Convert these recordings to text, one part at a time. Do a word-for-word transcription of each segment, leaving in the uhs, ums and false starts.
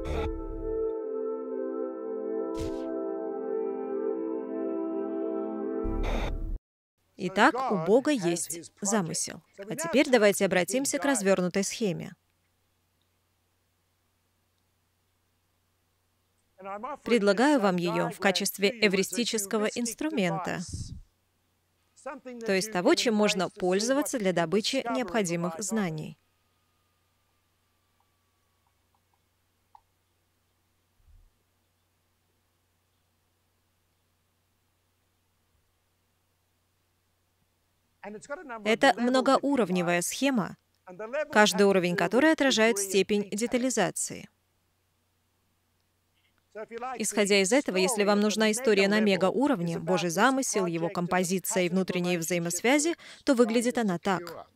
Итак, у Бога есть замысел. А теперь давайте обратимся к развернутой схеме. Предлагаю вам ее в качестве эвристического инструмента, то есть того, чем можно пользоваться для добычи необходимых знаний. Это многоуровневая схема, каждый уровень которой отражает степень детализации. Исходя из этого, если вам нужна история на мега-уровне, Божий замысел, его композиция и внутренние взаимосвязи, то выглядит она так.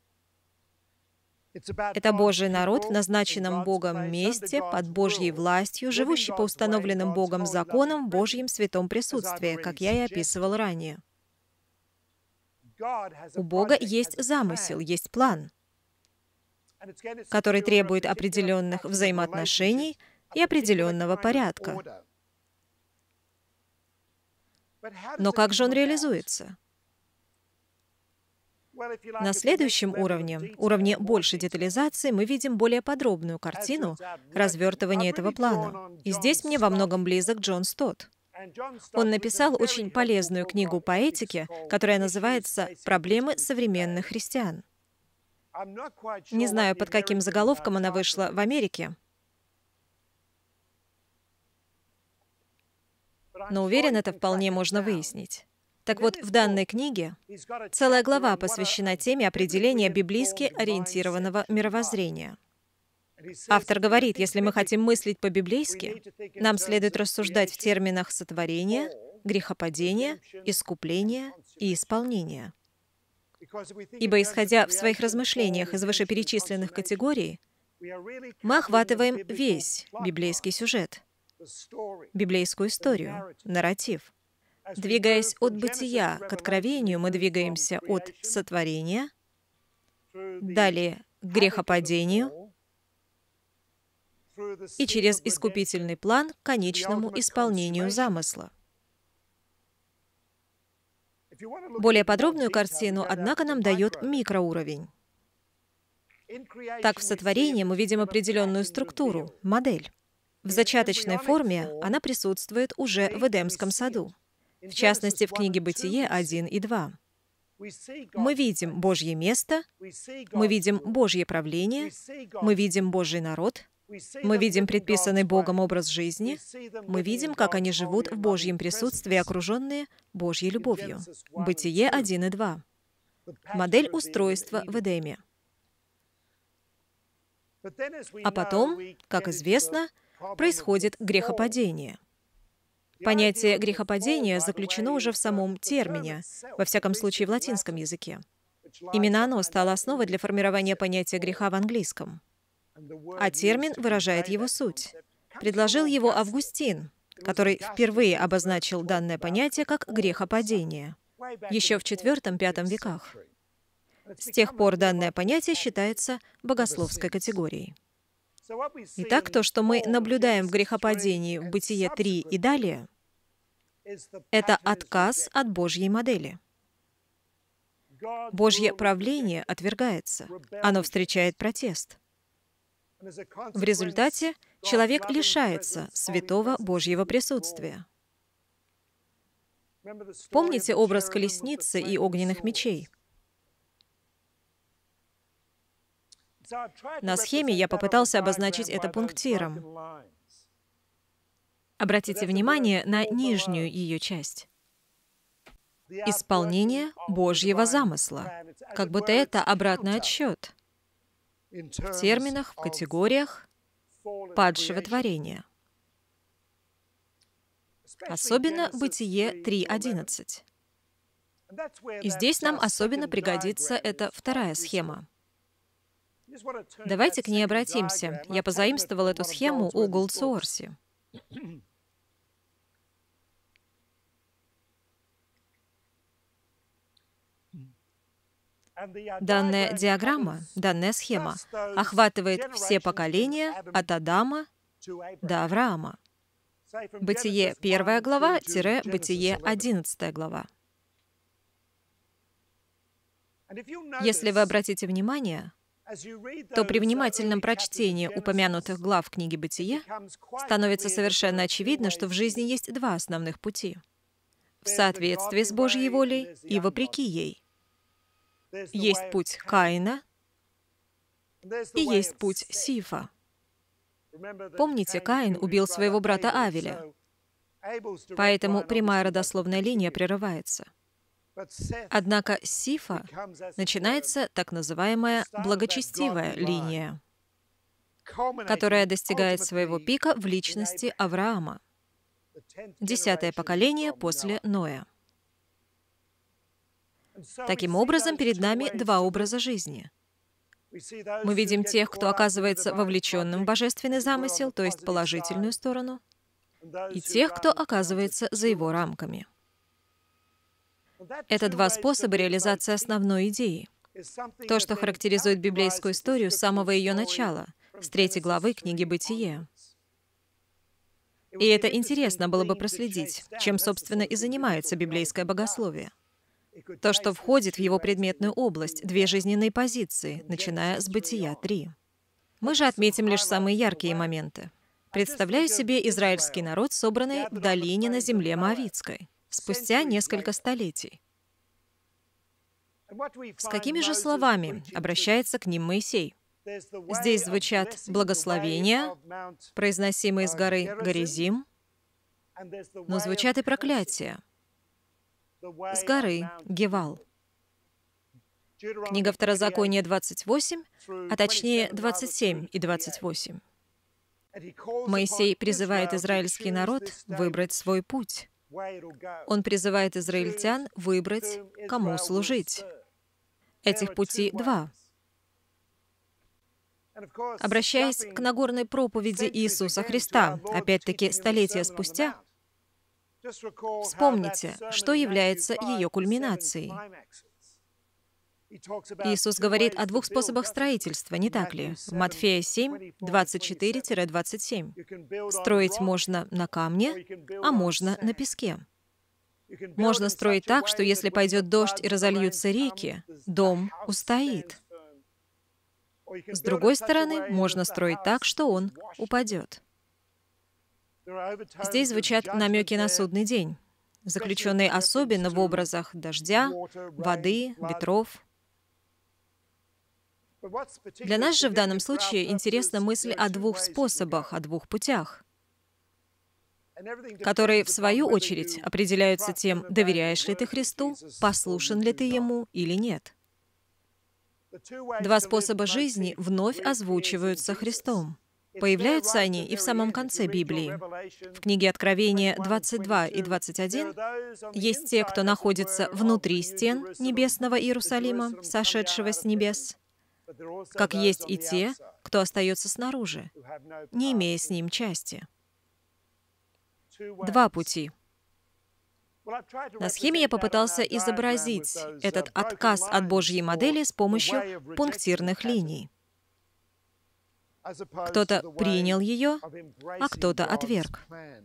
Это Божий народ в назначенном Богом месте, под Божьей властью, живущий по установленным Богом законам в Божьем святом присутствии, как я и описывал ранее. У Бога есть замысел, есть план, который требует определенных взаимоотношений и определенного порядка. Но как же он реализуется? На следующем уровне, уровне большей детализации, мы видим более подробную картину развертывания этого плана. И здесь мне во многом близок Джон Стотт. Он написал очень полезную книгу по этике, которая называется «Проблемы современных христиан». Не знаю, под каким заголовком она вышла в Америке, но уверен, это вполне можно выяснить. Так вот, в данной книге целая глава посвящена теме определения библейски ориентированного мировоззрения. Автор говорит, если мы хотим мыслить по-библейски, нам следует рассуждать в терминах сотворения, грехопадения, искупления и исполнения. Ибо, исходя в своих размышлениях из вышеперечисленных категорий, мы охватываем весь библейский сюжет, библейскую историю, нарратив. Двигаясь от бытия к откровению, мы двигаемся от сотворения, далее к грехопадению и через искупительный план к конечному исполнению замысла. Более подробную картину, однако, нам дает микроуровень. Так, в сотворении мы видим определенную структуру, модель. В зачаточной форме она присутствует уже в Эдемском саду, в частности, в книге «Бытие» один и два. Мы видим Божье место, мы видим Божье правление, мы видим Божий народ, мы видим предписанный Богом образ жизни, мы видим, как они живут в Божьем присутствии, окруженные Божьей любовью. Бытие один и два. Модель устройства в Эдеме. А потом, как известно, происходит грехопадение. Понятие грехопадения заключено уже в самом термине, во всяком случае в латинском языке. Именно оно стало основой для формирования понятия греха в английском. А термин выражает его суть. Предложил его Августин, который впервые обозначил данное понятие как грехопадение, еще в четвёртом-пятом веках. С тех пор данное понятие считается богословской категорией. Итак, то, что мы наблюдаем в грехопадении в Бытие три и далее, это отказ от Божьей модели. Божье правление отвергается, оно встречает протест. В результате человек лишается святого Божьего присутствия. Помните образ колесницы и огненных мечей? На схеме я попытался обозначить это пунктиром. Обратите внимание на нижнюю ее часть. Исполнение Божьего замысла. Как будто это обратный отсчет. В терминах, в категориях падшего творения. Особенно Бытие три одиннадцать. И здесь нам особенно пригодится эта вторая схема. Давайте к ней обратимся. Я позаимствовал эту схему у Голдсуорси. Данная диаграмма, данная схема охватывает все поколения от Адама до Авраама. Бытие первая глава, тире Бытие одиннадцатая глава. Если вы обратите внимание, то при внимательном прочтении упомянутых глав книги Бытие становится совершенно очевидно, что в жизни есть два основных пути: в соответствии с Божьей волей и вопреки ей. Есть путь Каина и есть путь Сифа. Помните, Каин убил своего брата Авеля, поэтому прямая родословная линия прерывается. Однако с Сифа начинается так называемая благочестивая линия, которая достигает своего пика в личности Авраама, десятое поколение после Ноя. Таким образом, перед нами два образа жизни. Мы видим тех, кто оказывается вовлеченным в божественный замысел, то есть положительную сторону, и тех, кто оказывается за его рамками. Это два способа реализации основной идеи. То, что характеризует библейскую историю с самого ее начала, с третьей главы книги «Бытие». И это интересно было бы проследить, чем, собственно, и занимается библейское богословие. То, что входит в его предметную область, две жизненные позиции, начиная с Бытия три. Мы же отметим лишь самые яркие моменты. Представляю себе израильский народ, собранный в долине на земле Моавитской, спустя несколько столетий. С какими же словами обращается к ним Моисей? Здесь звучат благословения, произносимые с горы Горизим, но звучат и проклятия с горы Гевал. Книга Второзакония двадцать восемь, а точнее двадцать семь и двадцать восемь. Моисей призывает израильский народ выбрать свой путь. Он призывает израильтян выбрать, кому служить. Этих путей два. Обращаясь к Нагорной проповеди Иисуса Христа, опять-таки столетия спустя, вспомните, что является ее кульминацией. Иисус говорит о двух способах строительства, не так ли? В Матфея семь, двадцать четыре — двадцать семь. Строить можно на камне, а можно на песке. Можно строить так, что если пойдет дождь и разольются реки, дом устоит. С другой стороны, можно строить так, что он упадет. Здесь звучат намеки на судный день, заключенные особенно в образах дождя, воды, ветров. Для нас же в данном случае интересна мысль о двух способах, о двух путях, которые, в свою очередь, определяются тем, доверяешь ли ты Христу, послушен ли ты Ему или нет. Два способа жизни вновь озвучиваются Христом. Появляются они и в самом конце Библии. В книге Откровения двадцать два и двадцать один есть те, кто находится внутри стен небесного Иерусалима, сошедшего с небес, как есть и те, кто остается снаружи, не имея с ним части. Два пути. На схеме я попытался изобразить этот отказ от Божьей модели с помощью пунктирных линий. Кто-то принял ее, а кто-то отверг.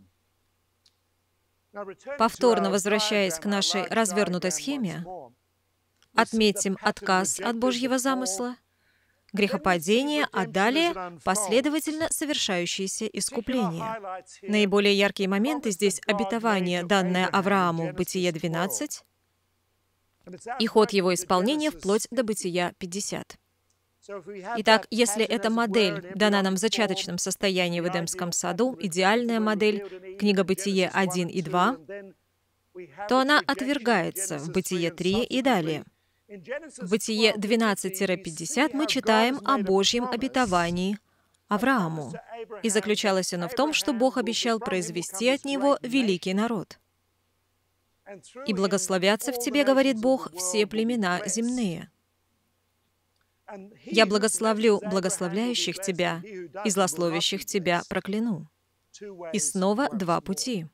Повторно возвращаясь к нашей развернутой схеме, отметим отказ от Божьего замысла, грехопадение, а далее последовательно совершающееся искупление. Наиболее яркие моменты здесь — обетование, данное Аврааму в Бытие двенадцать, и ход его исполнения вплоть до Бытия пятьдесят. Итак, если эта модель дана нам в зачаточном состоянии в Эдемском саду, идеальная модель, книга Бытие один и два, то она отвергается в Бытие три и далее. В Бытие двенадцать — пятьдесят мы читаем о Божьем обетовании Аврааму, и заключалось оно в том, что Бог обещал произвести от него великий народ. «И благословятся в тебе, — говорит Бог, — все племена земные. Я благословлю благословляющих тебя, и злословящих тебя прокляну». И снова два пути.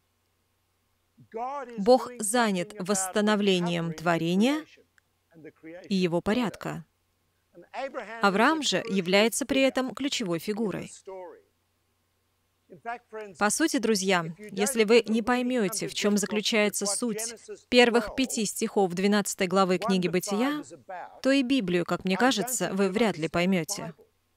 Бог занят восстановлением творения и его порядка. Авраам же является при этом ключевой фигурой. По сути, друзья, если вы не поймете, в чем заключается суть первых пяти стихов двенадцатой главы книги «Бытия», то и Библию, как мне кажется, вы вряд ли поймете.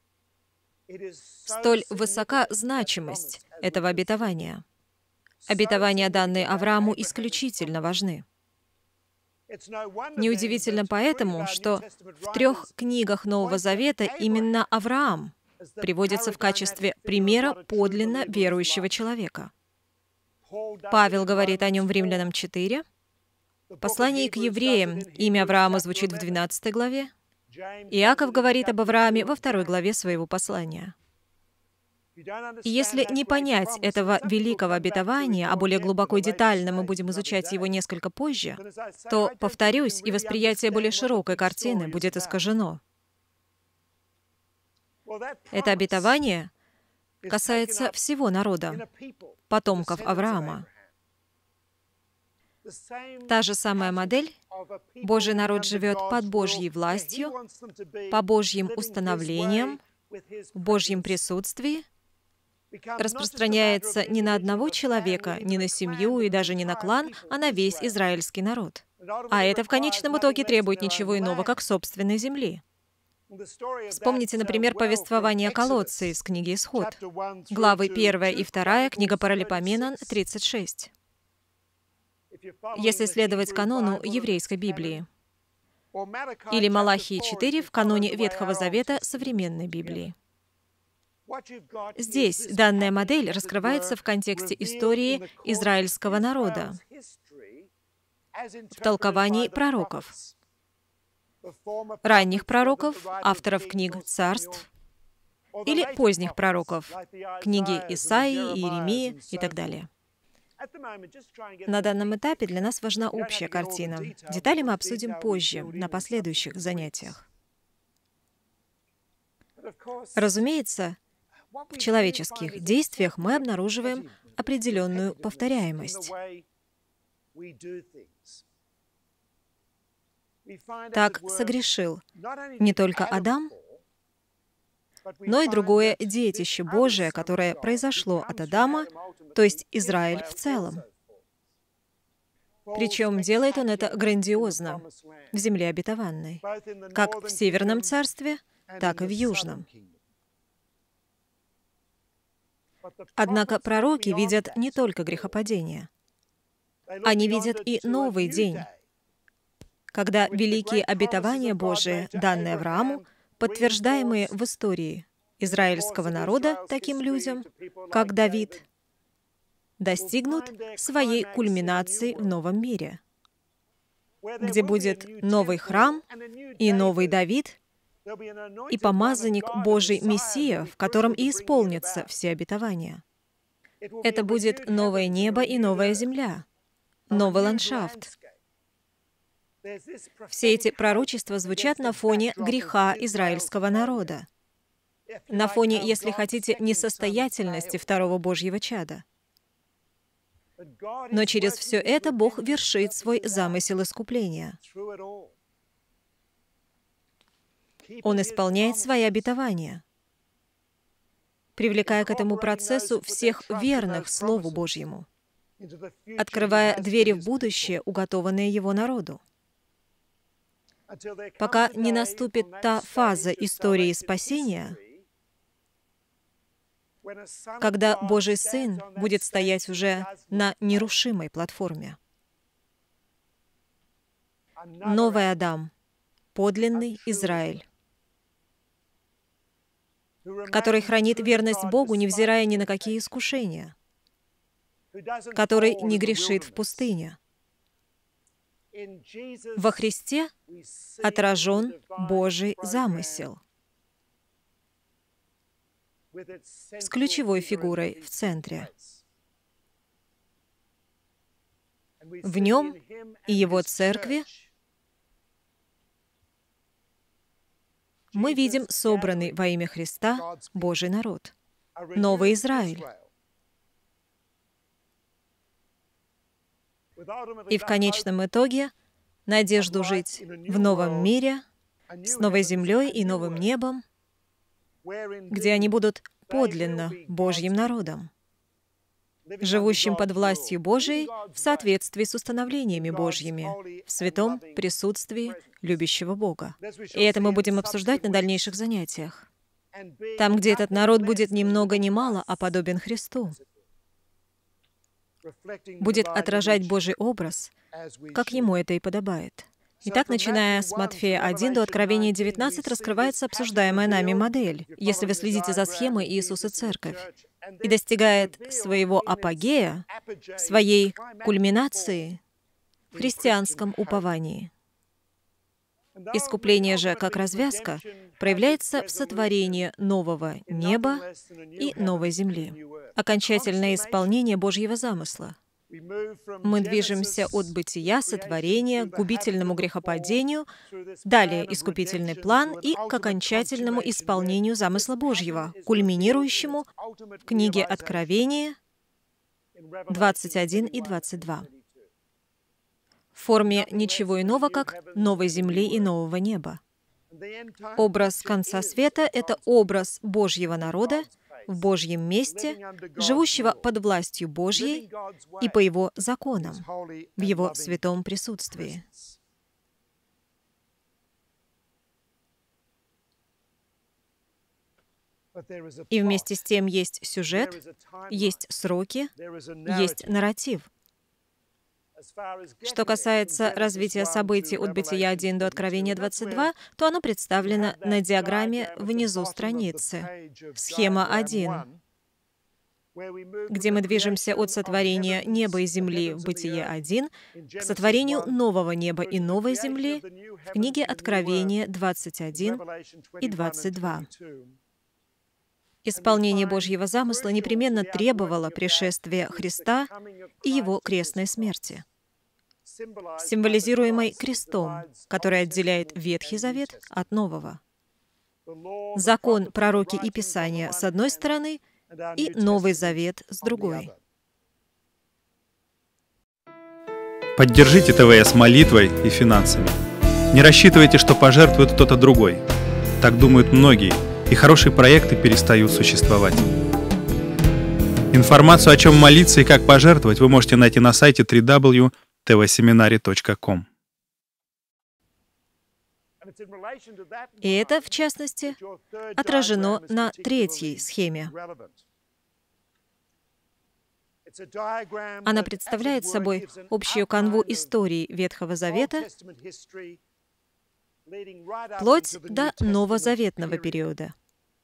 Столь высока значимость этого обетования. Обетования, данные Аврааму, исключительно важны. Неудивительно поэтому, что в трех книгах Нового Завета именно Авраам приводится в качестве примера подлинно верующего человека. Павел говорит о нем в Римлянам четыре. В послании к евреям имя Авраама звучит в двенадцатой главе. Иаков говорит об Аврааме во второй главе своего послания. И если не понять этого великого обетования, а более глубоко и детально мы будем изучать его несколько позже, то, повторюсь, и восприятие более широкой картины будет искажено. Это обетование касается всего народа, потомков Авраама. Та же самая модель. Божий народ живет под Божьей властью, по Божьим установлениям, в Божьем присутствии, распространяется не на одного человека, не на семью и даже не на клан, а на весь израильский народ. А это в конечном итоге требует ничего иного, как собственной земли. Вспомните, например, повествование о колодце из книги «Исход», главы первая и вторая, книга Паралипоменон, тридцать шесть. Если следовать канону еврейской Библии, или Малахии четыре в каноне Ветхого Завета современной Библии. Здесь данная модель раскрывается в контексте истории израильского народа, в толковании пророков, ранних пророков, авторов книг царств, или поздних пророков, книги Исаии, Иеремии и так далее. На данном этапе для нас важна общая картина. Детали мы обсудим позже, на последующих занятиях. Разумеется, в человеческих действиях мы обнаруживаем определенную повторяемость. Так согрешил не только Адам, но и другое детище Божие, которое произошло от Адама, то есть Израиль в целом. Причем делает он это грандиозно, в земле обетованной, как в Северном царстве, так и в Южном. Однако пророки видят не только грехопадение. Они видят и новый день, когда великие обетования Божии, данные Аврааму, подтверждаемые в истории израильского народа таким людям, как Давид, достигнут своей кульминации в новом мире, где будет новый храм и новый Давид, и помазанник Божий Мессия, в котором и исполнятся все обетования. Это будет новое небо и новая земля, новый ландшафт. Все эти пророчества звучат на фоне греха израильского народа, на фоне, если хотите, несостоятельности второго Божьего чада. Но через все это Бог вершит свой замысел искупления. Он исполняет свои обетования, привлекая к этому процессу всех верных Слову Божьему, открывая двери в будущее, уготованные Его народу. Пока не наступит та фаза истории спасения, когда Божий Сын будет стоять уже на нерушимой платформе. Новый Адам, подлинный Израиль, который хранит верность Богу, невзирая ни на какие искушения, который не грешит в пустыне. Во Христе отражен Божий замысел с ключевой фигурой в центре. В нем и Его церкви мы видим собранный во имя Христа Божий народ, новый Израиль. И в конечном итоге надежду жить в новом мире, с новой землей и новым небом, где они будут подлинно Божьим народом. живущим под властью Божией в соответствии с установлениями Божьими, в святом присутствии любящего Бога. И это мы будем обсуждать на дальнейших занятиях. Там, где этот народ будет ни много ни мало, а подобен Христу, будет отражать Божий образ, как ему это и подобает. Итак, начиная с Матфея один до Откровения девятнадцать, раскрывается обсуждаемая нами модель, если вы следите за схемой Иисус и Церковь, и достигает своего апогея, своей кульминации в христианском уповании. Искупление же, как развязка, проявляется в сотворении нового неба и новой земли, окончательное исполнение Божьего замысла. Мы движемся от бытия, сотворения, к губительному грехопадению, далее искупительный план и к окончательному исполнению замысла Божьего, кульминирующему в книге Откровения двадцать один и двадцать два. В форме ничего иного, как новой земли и нового неба. Образ конца света — это образ Божьего народа в Божьем месте, живущего под властью Божьей и по Его законам, в Его святом присутствии. И вместе с тем есть сюжет, есть сроки, есть нарратив. Что касается развития событий от Бытия один до Откровения двадцать два, то оно представлено на диаграмме внизу страницы. Схема один, где мы движемся от сотворения неба и земли в Бытие один к сотворению нового неба и новой земли в книге Откровения двадцать один и двадцать два. Исполнение Божьего замысла непременно требовало пришествия Христа и Его крестной смерти, символизируемой крестом, который отделяет Ветхий Завет от Нового. Закон, пророки и Писания с одной стороны и Новый Завет с другой. Поддержите ТВС молитвой и финансами. Не рассчитывайте, что пожертвует кто-то другой. Так думают многие, и хорошие проекты перестают существовать. Информацию, о чем молиться и как пожертвовать, вы можете найти на сайте дабл ю дабл ю дабл ю точка ти ви семинари точка ком. И это, в частности, отражено на третьей схеме. Она представляет собой общую канву истории Ветхого Завета вплоть до новозаветного периода.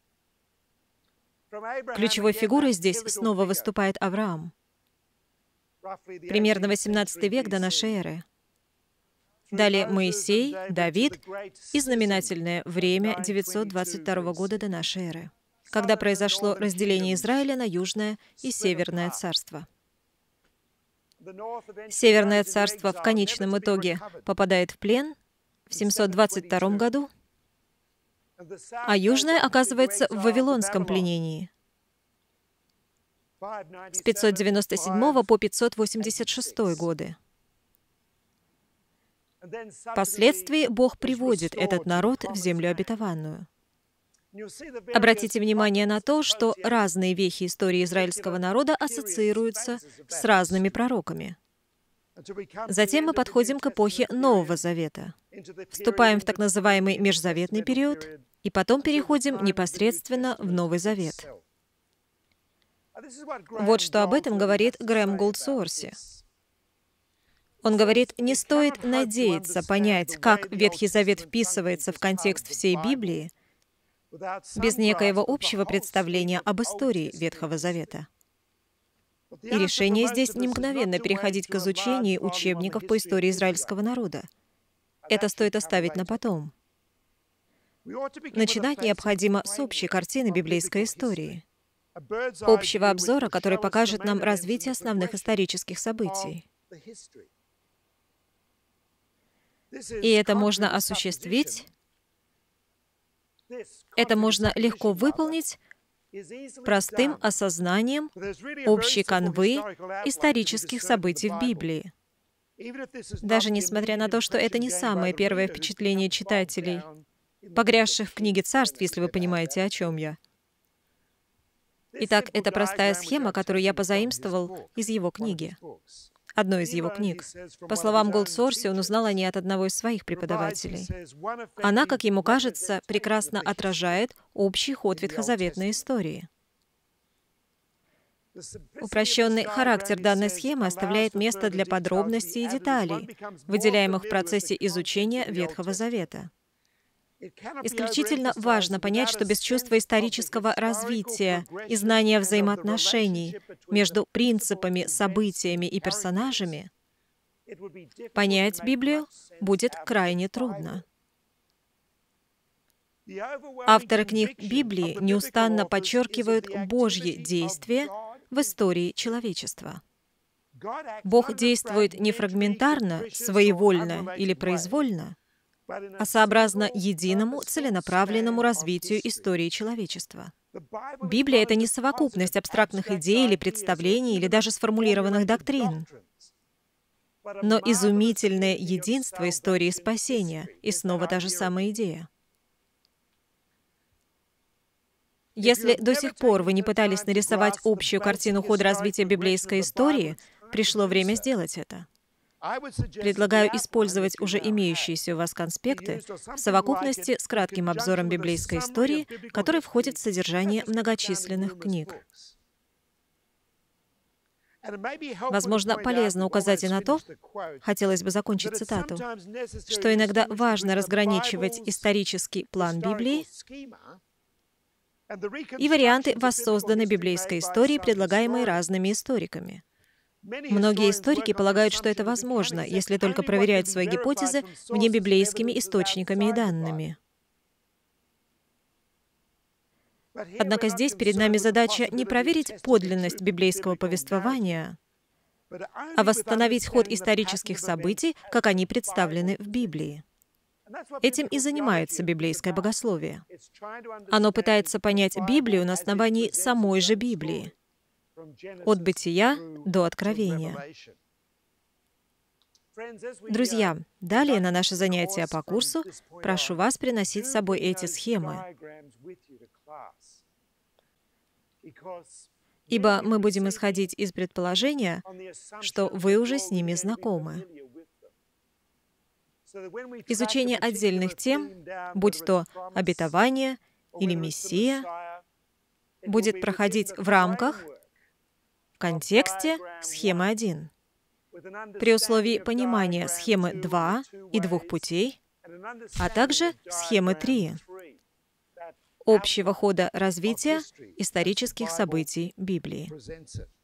Ключевой фигурой здесь снова выступает Авраам. Примерно восемнадцатый век до нашей эры. Далее Моисей, Давид и знаменательное время девятьсот двадцать второго года до нашей эры, когда произошло разделение Израиля на Южное и Северное царство. Северное царство в конечном итоге попадает в плен в семьсот двадцать втором году, а Южное оказывается в Вавилонском пленении с пятьсот девяносто седьмого по пятьсот восемьдесят шестой годы. Впоследствии Бог приводит этот народ в землю обетованную. Обратите внимание на то, что разные вехи истории израильского народа ассоциируются с разными пророками. Затем мы подходим к эпохе Нового Завета, вступаем в так называемый межзаветный период, и потом переходим непосредственно в Новый Завет. Вот что об этом говорит Грэм Голдсуорси. Он говорит, не стоит надеяться понять, как Ветхий Завет вписывается в контекст всей Библии, без некоего общего представления об истории Ветхого Завета. И решение здесь не мгновенно переходить к изучению учебников по истории израильского народа. Это стоит оставить на потом. Начинать необходимо с общей картины библейской истории, общего обзора, который покажет нам развитие основных исторических событий. И это можно осуществить, это можно легко выполнить простым осознанием общей канвы исторических событий в Библии. Даже несмотря на то, что это не самое первое впечатление читателей, погрязших в книге Царств, если вы понимаете, о чем я. Итак, это простая схема, которую я позаимствовал из его книги. Одной из его книг. По словам Голдсорси, он узнал о ней от одного из своих преподавателей. Она, как ему кажется, прекрасно отражает общий ход ветхозаветной истории. Упрощенный характер данной схемы оставляет место для подробностей и деталей, выделяемых в процессе изучения Ветхого Завета. Исключительно важно понять, что без чувства исторического развития и знания взаимоотношений между принципами, событиями и персонажами понять Библию будет крайне трудно. Авторы книг Библии неустанно подчеркивают Божьи действия в истории человечества. Бог действует не фрагментарно, своевольно или произвольно, а сообразно единому целенаправленному развитию истории человечества. Библия — это не совокупность абстрактных идей или представлений, или даже сформулированных доктрин, но изумительное единство истории спасения, и снова та же самая идея. Если до сих пор вы не пытались нарисовать общую картину хода развития библейской истории, пришло время сделать это. Предлагаю использовать уже имеющиеся у вас конспекты в совокупности с кратким обзором библейской истории, который входит в содержание многочисленных книг. Возможно, полезно указать и на то, хотелось бы закончить цитату, что иногда важно разграничивать исторический план Библии и варианты воссозданной библейской истории, предлагаемые разными историками. Многие историки полагают, что это возможно, если только проверяют свои гипотезы внебиблейскими источниками и данными. Однако здесь перед нами задача не проверить подлинность библейского повествования, а восстановить ход исторических событий, как они представлены в Библии. Этим и занимается библейское богословие. Оно пытается понять Библию на основании самой же Библии, от Бытия до Откровения. Друзья, далее на наше занятие по курсу прошу вас приносить с собой эти схемы, ибо мы будем исходить из предположения, что вы уже с ними знакомы. Изучение отдельных тем, будь то обетование или Мессия, будет проходить в рамках, в контексте схемы один, при условии понимания схемы два и двух путей, а также схемы три, общего хода развития исторических событий Библии.